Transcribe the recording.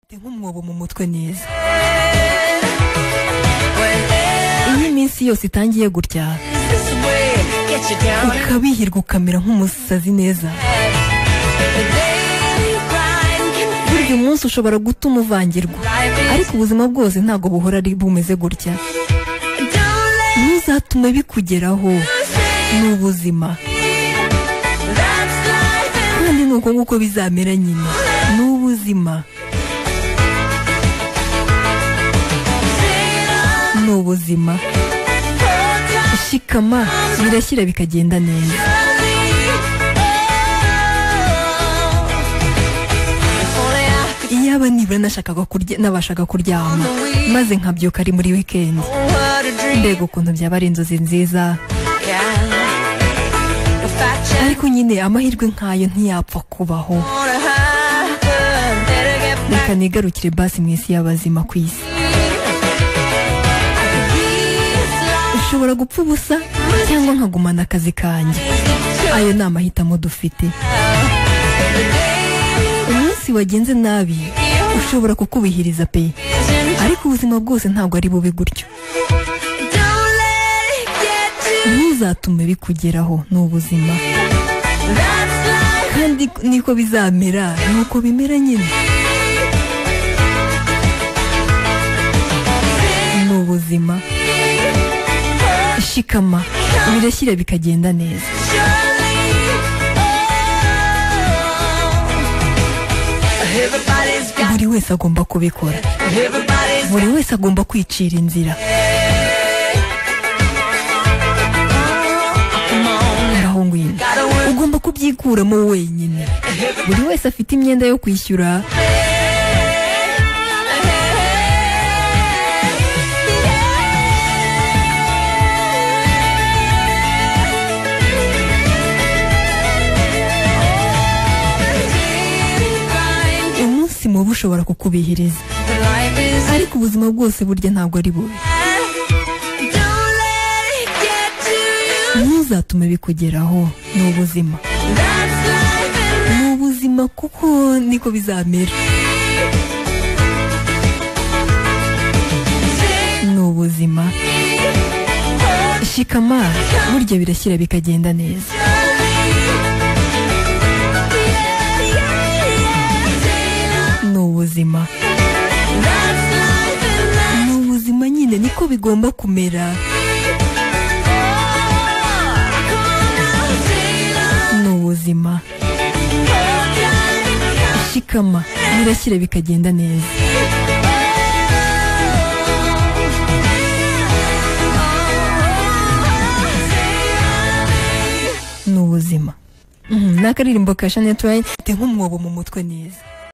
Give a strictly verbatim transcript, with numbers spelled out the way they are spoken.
nk'umwobo mu mutwe neza. Iyi minsi yose itangiye gutya ukabihirwa ukamera nk'umusazi neza, burya umunsi ushobora gutuma uvangirwa, ariko ubuzima bwose ntabwo buhora ari bumeze gutya. Ntuzatume bikugeraho, ni ubuzima kandi nuko nguko bizamera nyine, ni ubuzima. Ni ubuzima, shikama birashyira bikagenda neza. Iyaba nibura nashakaga kurya nabashaka kuryama maze nkabyuka ari muri weekend, mbega ukuntu byaba ari inzozi nziza. Ariko nyine amahirwe nkayo ntiyapfa kubaho. Reka nigarukire basi mu isi y'abazima ku isi. Ushobora gupfa ubusa cyangwa nkagumana akazi kanjye, ayo ni amahitamo dufite. Umunsi wagenze nabi ushobora kukubihiriza pe, ariko ubuzima bwose ntabwo ari bube gutyo. Ntuzatume bikugeraho, ni ubuzima kandi niko bizamera, nuko bimera nyine. Ni ubuzima, shikama birashyira bikagenda neza. Buri wese agomba kubikora, buri wese agomba kwicira inzira. Ngaho ngwino, ugomba kubyikuramo wenyine. Buri wese afite imyenda yo kwishyura, umunsi mubi ushobora kukubihiriza, ariko ubuzima bwose burya ntabwo ari bubi. Ntuzatume bikugeraho, ni ubuzima. Ni ubuzima kuko niko bizamera. Ni ubuzima, shikama burya birashyira bikagenda neza. Ni ubuzima, ni ubuzima nyine, niko bigomba kumera. Ni ubuzima, shikama birashyira bikagenda neza. Ni ubuzima. N'akaririmbo ka Shania Twain, nk'umwobo mu mutwe neza.